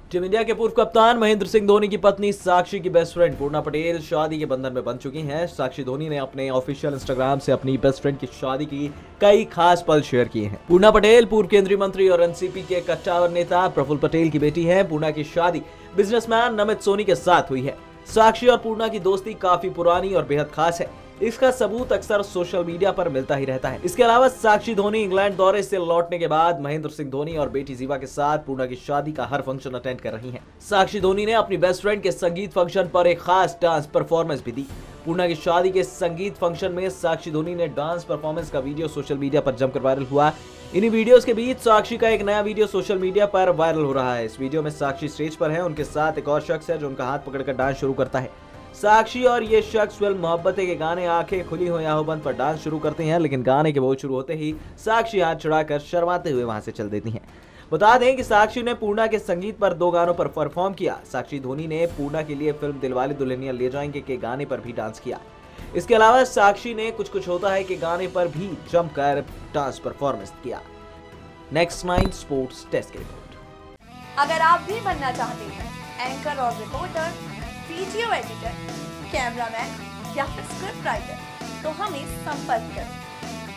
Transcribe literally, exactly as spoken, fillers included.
Team India के पूर्व कप्तान महेंद्र सिंह धोनी की पत्नी साक्षी की बेस्ट फ्रेंड पूर्णा पटेल शादी के बंधन में बंध चुकी हैं। साक्षी धोनी ने अपने ऑफिशियल इंस्टाग्राम से अपनी बेस्ट फ्रेंड की शादी की कई खास पल शेयर किए हैं। पूर्णा पटेल पूर्व केंद्रीय मंत्री और एनसीपी के कट्टावर नेता प्रफुल्ल पटेल की बेटी है। पूर्णा की शादी बिजनेसमैन नमित सोनी के साथ हुई है। साक्षी और पूर्णा की दोस्ती काफी पुरानी और बेहद खास है। इसका सबूत अक्सर सोशल मीडिया पर मिलता ही रहता है। इसके अलावा साक्षी धोनी इंग्लैंड दौरे से लौटने के बाद महेंद्र सिंह धोनी और बेटी जीवा के साथ पूर्णा की शादी का हर फंक्शन अटेंड कर रही हैं। साक्षी धोनी ने अपनी बेस्ट फ्रेंड के संगीत फंक्शन पर एक खास डांस परफॉर्मेंस भी दी। पूर्णा की शादी के संगीत फंक्शन में साक्षी धोनी ने डांस परफॉर्मेंस का वीडियो सोशल मीडिया पर जमकर वायरल हुआ। इन्हीं वीडियोस के बीच साक्षी का एक नया वीडियो सोशल मीडिया पर वायरल हो रहा है। इस वीडियो में साक्षी स्टेज पर है, उनके साथ एक और शख्स है जो उनका हाथ पकड़कर डांस शुरू करता है। साक्षी और ये शख्स फिल्म मोहब्बतें के गाने आंखें खुली हो या हो बंद पर डांस शुरू करते हैं, लेकिन गाने के बोल शुरू होते ही साक्षी हाथ छुड़ाकर शर्माते हुए वहां से चल देती हैं। बता दें कि साक्षी ने पूर्णा के संगीत पर दो गानों पर परफॉर्म किया। साक्षी धोनी ने पूर्णा के लिए फिल्म दिलवाले दुल्हनिया ले जाएंगे के गाने पर भी डांस किया। इसके अलावा साक्षी ने कुछ कुछ होता है कि गाने पर भी जमकर डांस परफॉर्मेंस किया। Next nine sports desk report. अगर आप भी बनना चाहते हैं एंकर और रिपोर्टर, वीडियो एडिटर, कैमरामैन या फिर स्क्रिप्ट राइटर, तो हमें संपर्क करें।